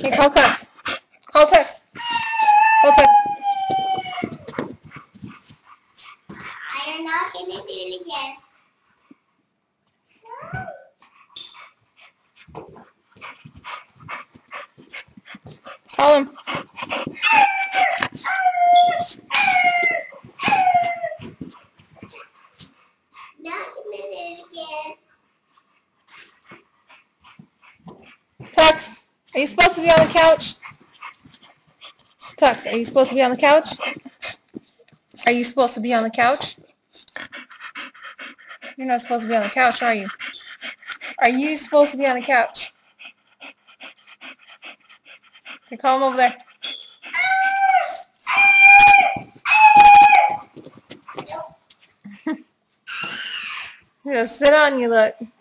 Hey, call Tux. Call Tux. Call Tux. I'm not going to do it again. Call him. Not going to do it again. Tux, are you supposed to be on the couch? Tux, are you supposed to be on the couch? Are you supposed to be on the couch? You're not supposed to be on the couch, are you? Are you supposed to be on the couch? Okay, call him over there. He'll sit on you, look.